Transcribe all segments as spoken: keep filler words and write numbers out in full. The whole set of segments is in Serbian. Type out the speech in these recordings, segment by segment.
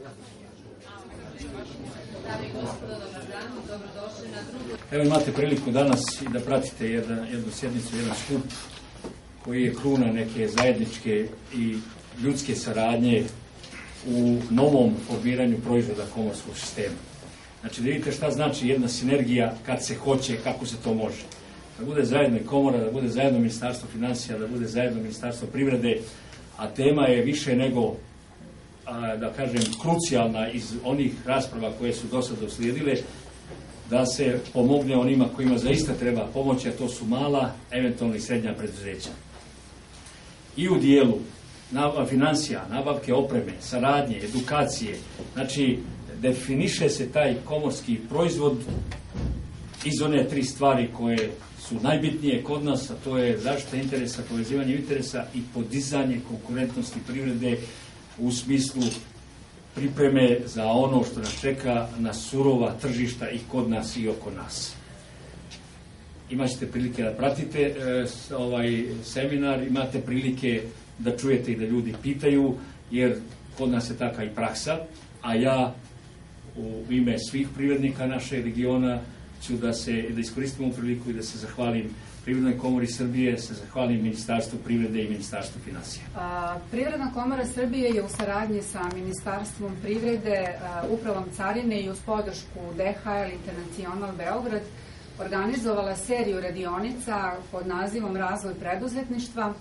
Evo imate priliku danas i da pratite jedna, jednu sjednicu, jedan skup koji je kruna neke zajedničke i ljudske saradnje u novom formiranju proizvoda komorskog sistema. Znači da vidite šta znači jedna sinergija kad se hoće, kako se to može. Da bude zajedno i komora, da bude zajedno Ministarstvo financija, da bude zajedno Ministarstvo privrede, a tema je više nego, a, da kažem, krucijalna iz onih rasprava koje su do sada uslijedile, da se pomogne onima kojima zaista treba pomoći, a to su mala, eventualno i srednja preduzeća. I u dijelu financija, nabavke opreme, saradnje, edukacije, znači definiše se taj komorski proizvod iz one tri stvari koje su najbitnije kod nas, a to je zaštita interesa, povezivanje interesa i podizanje konkurentnosti privrede u smislu pripreme za ono što nas čeka na surova tržišta i kod nas i oko nas. Imaćete prilike da pratite e, ovaj seminar, imate prilike da čujete i da ljudi pitaju, jer kod nas je taka i praksa, a ja u ime svih privrednika našeg regiona ću da se da iskoristim ovu priliku i da se zahvalim Privrednoj komori Srbije, se zahvalim Ministarstvu privrede i Ministarstvu financija. Privredna komora Srbije je u saradnji sa Ministarstvom privrede, Upravom carine i uz podršku D H L Internacional Beograd organizovala seriju radionica pod nazivom Razvoj preduzetništva,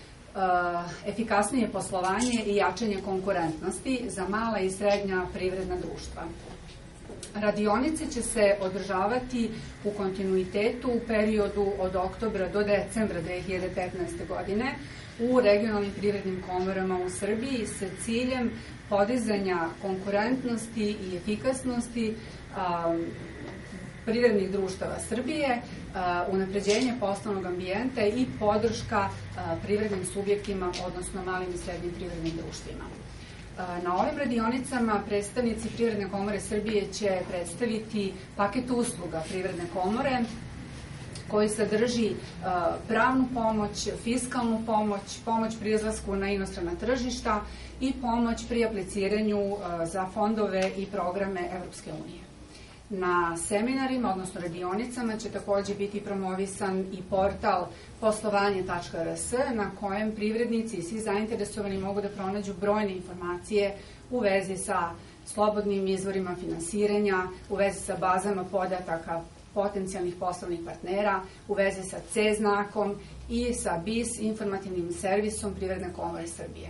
efikasnije poslovanje i jačanje konkurentnosti za mala i srednja privredna društva. Radionice će se održavati u kontinuitetu u periodu od oktobra do decembra dve hiljade petnaeste. godine u regionalnim privrednim komorama u Srbiji sa ciljem podizanja konkurentnosti i efikasnosti um, privrednih društava Srbije, uh, unapređenje poslovnog ambijenta i podrška uh, privrednim subjektima, odnosno malim i srednjim privrednim društvima. Na ovim radionicama predstavnici Privredne komore Srbije će predstaviti paket usluga Privredne komore koji sadrži pravnu pomoć, fiskalnu pomoć, pomoć pri izlasku na inostrana tržišta i pomoć pri apliciranju za fondove i programe Evropske unije. Na seminarima, odnosno radionicama, će takođe biti promovisan i portal poslovanje tačka r s na kojem privrednici i svi zainteresovani mogu da pronađu brojne informacije u vezi sa slobodnim izvorima finansiranja, u vezi sa bazama podataka potencijalnih poslovnih partnera, u vezi sa C znakom i sa B I S informativnim servisom Privredne komore Srbije.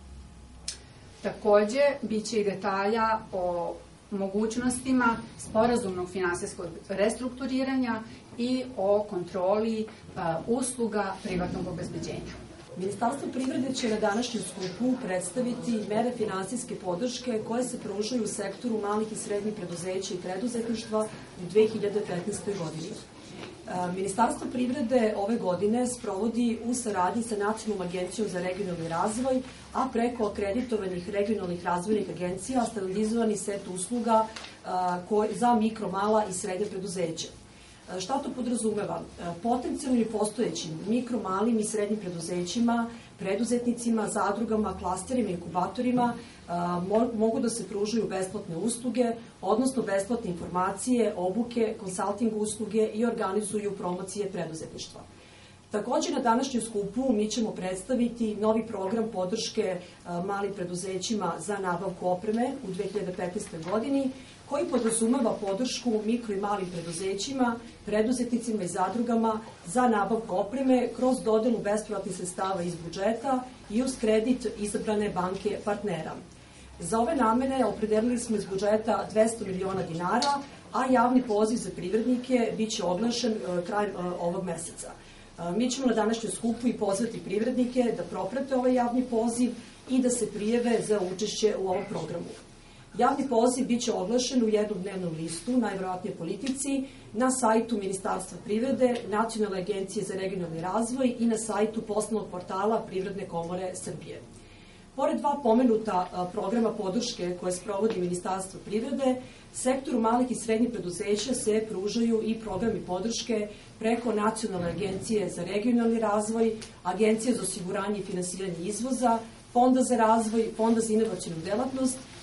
Takođe, bit će i detalja o mogućnostima sporazumnog finansijskog restrukturiranja i o kontroli a, usluga privatnog obezbeđenja. Ministarstvo privrede će na današnjem skupu predstaviti mere finansijske podrške koje se pružaju u sektoru malih i srednjih preduzeća i preduzetništva u dve hiljade petnaestoj. godini. Ministarstvo privrede ove godine sprovodi u saradnji sa Nacionalnom agencijom za regionalni razvoj, a preko akreditovanih regionalnih razvojnih agencija standardizovani set usluga za mikro, mala i srednje preduzeća. Šta to podrazumeva? Potencijalno i postojećim mikro, malim i srednjim preduzećima, preduzetnicima, zadrugama, klasterima, inkubatorima mogu da se pružaju besplatne usluge, odnosno besplatne informacije, obuke, konsalting usluge i organizuju promocije preduzetništva. Takođe, na današnjem skupu mi ćemo predstaviti novi program podrške malim preduzećima za nabavku opreme u dve hiljade petnaestoj. godini, koji podrazumeva podršku mikro i malim preduzećima, preduzetnicima i zadrugama za nabavku opreme kroz dodelu bespovratnih sredstava iz budžeta i uz kredit izabrane banke partnera. Za ove namene opredelili smo iz budžeta dvesta miliona dinara, a javni poziv za privrednike biće oglašen krajem ovog meseca. Mi ćemo na današnjem skupu i pozvati privrednike da proprate ovaj javni poziv i da se prijave za učešće u ovom programu. Javni poziv biće oglašen u jednom dnevnom listu, najverovatnije Politici, na sajtu Ministarstva privrede, Nacionalne agencije za regionalni razvoj i na sajtu poslovnog portala Privredne komore Srbije. Pored dva pomenuta programa podrške koje sprovodi Ministarstvo privrede, sektoru malih i srednjih preduzeća se pružaju i programi podrške preko Nacionalne agencije za regionalni razvoj, Agencije za osiguranje i finansiranje izvoza, Fonda za razvoj, Fonda za inovacionu delatnost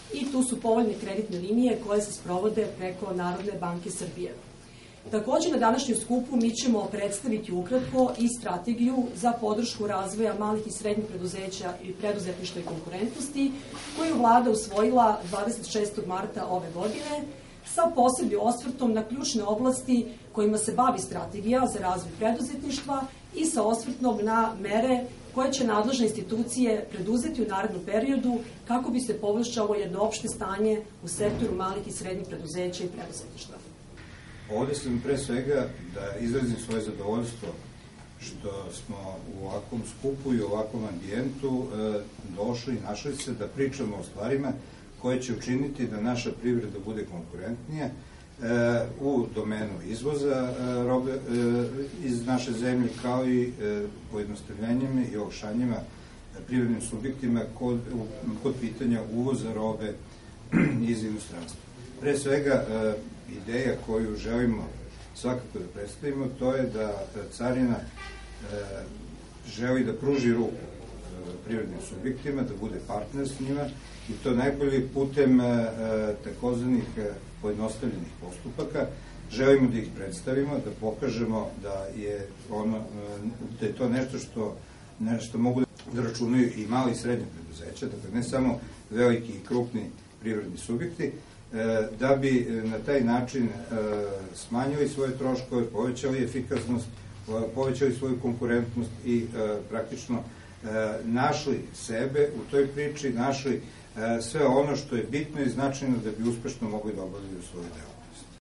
i tu su povoljne kreditne linije koje se sprovode preko Narodne banke Srbije. Takođe, na današnjem skupu mi ćemo predstaviti ukratko i strategiju za podršku razvoja malih i srednjih preduzeća i preduzetništva i konkurentnosti, koju je Vlada usvojila dvadeset šestog marta ove godine, sa posebnim osvrtom na ključne oblasti kojima se bavi strategija za razvoj preduzetništva i sa osvrtom na mere koje će nadležne institucije preduzeti u narednom periodu kako bi se poboljšalo jedno opšte stanje u sektoru malih i srednjih preduzeća i preduzetništva. Ovde sam pre svega da izrazim svoje zadovoljstvo što smo u ovakvom skupu i u ovakvom ambijentu došli i našli se da pričamo o stvarima koje će učiniti da naša privreda bude konkurentnija u domenu izvoza robe iz naše zemlje, kao i pojednostavljenjima i olakšanjima privrednim subjektima kod, kod pitanja uvoza robe iz inostranstva. Pre svega, ideja koju želimo svakako da predstavimo, to je da carina želi da pruži ruku privrednim subjektima, da bude partner s njima, i to najbolje putem takozvanih pojednostavljenih postupaka. Želimo da ih predstavimo, da pokažemo da je, ono, da je to nešto što, nešto mogu da računaju i mali i srednji preduzeća, dakle ne samo veliki i krupni privredni subjekti, da bi na taj način smanjili svoje troškove, povećali efikasnost, povećali svoju konkurentnost i praktično našli sebe u toj priči, našli sve ono što je bitno i značajno da bi uspešno mogli da obavljaju svoje delo.